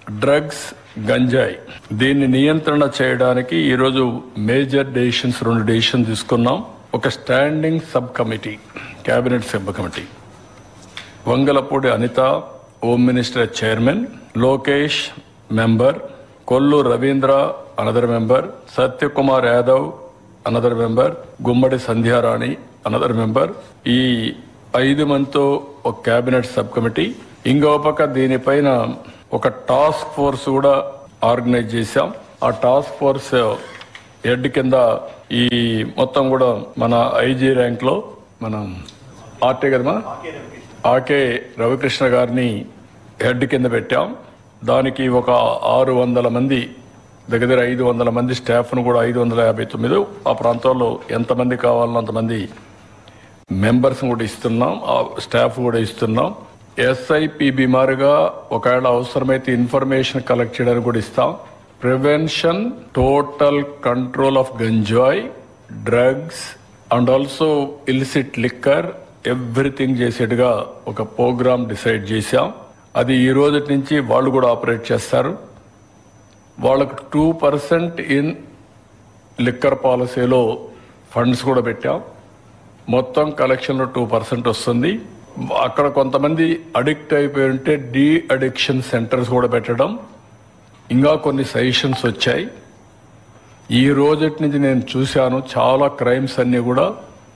Drugs, గంజాయి దీన్ని నియంత్రణ చేయడానికి ఈరోజు మేజర్ డెసిషన్స్ 2 డెసిషన్ తీసుకున్నాం. ఒక standing sub committee, cabinet sub committee, Vangalapudi Anitha home minister chairman, Lokesh member, Kollu Ravindra another member, Satyakumar Yadav another member, Gummadi Sandhyarani another member. ఈ 5 మందితో ఒక కేబినెట్ సబ్ కమిటీ. ఇంకో పక్క దీనిపైన ఒక టాస్క్ ఫోర్స్ కూడా ఆర్గనైజ్ చేశాం. ఆ టాస్క్ ఫోర్స్ హెడ్ కింద ఈ మొత్తం కూడా మన ఐజీ ర్యాంక్ లో మనం ఆర్టీ కదమా ఆకే రవికృష్ణ గారిని హెడ్ కింద పెట్టాం. దానికి ఒక 600 మంది, దగ్గర 500 మంది స్టాఫ్ను కూడా 559 ఆ ప్రాంతంలో ఎంతమంది కావాలనో అంతమంది మెంబర్స్ కూడా ఇస్తున్నాం, ఆ స్టాఫ్ కూడా ఇస్తున్నాం. ఎస్ఐపిబి మారుగా ఒకవేళ అవసరమైతే ఇన్ఫర్మేషన్ కలెక్ట్ చేయడానికి కూడా ఇస్తాం. Prevention, total control of ganja, drugs and also illicit liquor, everything చేసేట్టుగా ఒక ప్రోగ్రామ్ డిసైడ్ చేశాం. అది ఈ రోజు నుంచి వాళ్ళు కూడా ఆపరేట్ చేస్తారు. వాళ్ళకు 2% ఇన్ లిక్కర్ పాలసీలో ఫండ్స్ కూడా పెట్టాం. మొత్తం కలెక్షన్లో 2% వస్తుంది. అక్కడ కొంతమంది అడిక్ట్ అయిపోయి ఉంటే డీ అడిక్షన్ సెంటర్స్ కూడా పెట్టడం, ఇంకా కొన్ని సజెషన్స్ వచ్చాయి. ఈ రోజటి నుంచి నేను చూశాను, చాలా క్రైమ్స్ అన్నీ కూడా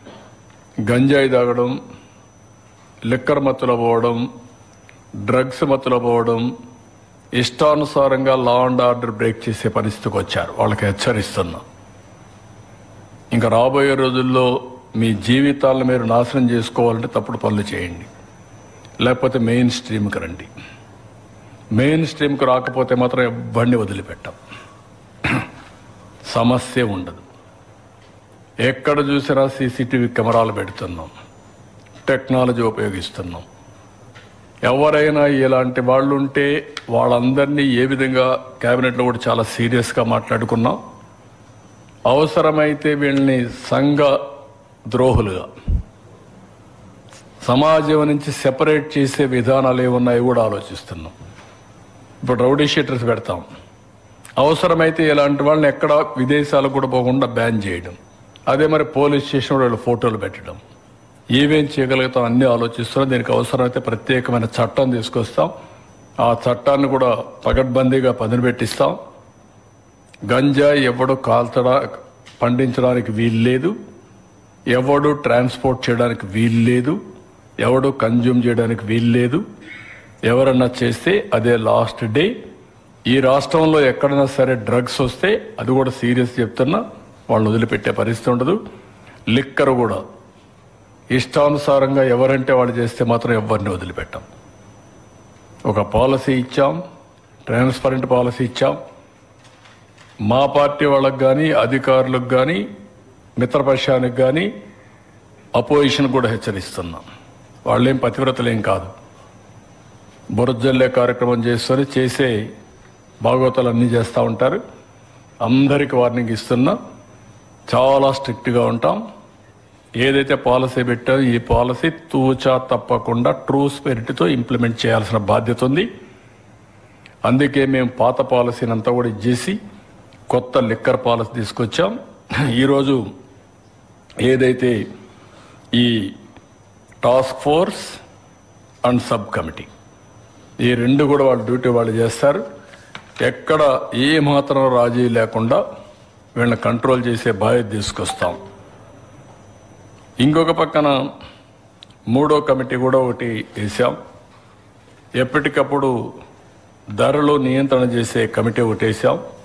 గంజాయి తాగడం, లిక్కర్ మత్తులో పోవడం, డ్రగ్స్ మత్తులో పోవడం, ఇష్టానుసారంగా లా అండ్ ఆర్డర్ బ్రేక్ చేసే పరిస్థితికి వచ్చారు. వాళ్ళకి హెచ్చరిస్తున్నా, ఇంకా రాబోయే రోజుల్లో మీ జీవితాలను మీరు నాశనం చేసుకోవాలంటే తప్పుడు పనులు చేయండి, లేకపోతే మెయిన్ స్ట్రీమ్కి రండి. మెయిన్ స్ట్రీమ్కి రాకపోతే మాత్రం ఎవరిని వదిలిపెట్టాం, సమస్య ఉండదు. ఎక్కడ చూసినా సీసీటీవీ కెమెరాలు పెడుతున్నాం, టెక్నాలజీ ఉపయోగిస్తున్నాం. ఎవరైనా ఇలాంటి వాళ్ళు ఉంటే వాళ్ళందరినీ ఏ విధంగా కేబినెట్లో కూడా చాలా సీరియస్గా మాట్లాడుకున్నాం. అవసరమైతే వీళ్ళని సంఘ ద్రోహులుగా, సమాజం నుంచి సెపరేట్ చేసే విధానాలు ఏమున్నాయో కూడా ఆలోచిస్తున్నాం. ఇప్పుడు రౌడీ షీటర్స్ పెడతాం, అవసరమైతే ఇలాంటి వాళ్ళని ఎక్కడ విదేశాలకు కూడా పోకుండా బ్యాన్ చేయడం. అదే మరి పోలీస్ స్టేషన్ వాళ్ళు ఫోటోలు పెట్టడం, ఏమేం చేయగలుగుతాం అన్నీ ఆలోచిస్తున్నాం. దీనికి అవసరమైతే ప్రత్యేకమైన చట్టం తీసుకొస్తాం. ఆ చట్టాన్ని కూడా పకడ్బందీగా పదును పెట్టిస్తాం. గంజాయి ఎవడు పండించడానికి వీల్లేదు, ఎవడు ట్రాన్స్పోర్ట్ చేయడానికి వీల్లేదు, ఎవడు కన్జ్యూమ్ చేయడానికి వీల్లేదు. ఎవరన్నా చేస్తే అదే లాస్ట్ డే. ఈ రాష్ట్రంలో ఎక్కడైనా సరే డ్రగ్స్ వస్తే అది కూడా సీరియస్ చెప్తున్నా, వాళ్ళు వదిలిపెట్టే పరిస్థితి ఉండదు. లిక్కర్ కూడా ఇష్టానుసారంగా ఎవరంటే వాళ్ళు చేస్తే మాత్రం ఎవరిని వదిలిపెట్టాం. ఒక పాలసీ ఇచ్చాం, ట్రాన్స్పరెంట్ పాలసీ ఇచ్చాం. మా పార్టీ వాళ్ళకు కానీ, అధికారులకు కానీ, మిత్రపక్షానికి కానీ, అపోజిషన్ కూడా హెచ్చరిస్తున్నాం. వాళ్ళేం పతివ్రతలేం కాదు, బురజల్లే కార్యక్రమం చేస్తూనే చేసే భాగవతాలు అన్నీ చేస్తూ ఉంటారు. అందరికి వార్నింగ్ ఇస్తున్నా, చాలా స్ట్రిక్ట్గా ఉంటాం. ఏదైతే పాలసీ పెట్టామో ఈ పాలసీ తూచా తప్పకుండా ట్రూ స్పిరిట్తో ఇంప్లిమెంట్ చేయాల్సిన బాధ్యత ఉంది. అందుకే మేము పాత పాలసీని అంతా కూడా ఇచ్చేసి కొత్త లిక్కర్ పాలసీ తీసుకొచ్చాం. ఈరోజు ఏదైతే ఈ task force and sub committee, ఈ 2 కూడా వాళ్ళ డ్యూటీ వాళ్ళు చేస్తారు. ఎక్కడ ఏ మాత్రం రాజీ లేకుండా వీళ్ళని కంట్రోల్ చేసే బాధ్యత తీసుకొస్తాం. ఇంకొక పక్కన 3వ కమిటీ కూడా ఒకటి వేసాం. ఎప్పటికప్పుడు ధరలు నియంత్రణ చేసే కమిటీ ఒకటి వేసాం.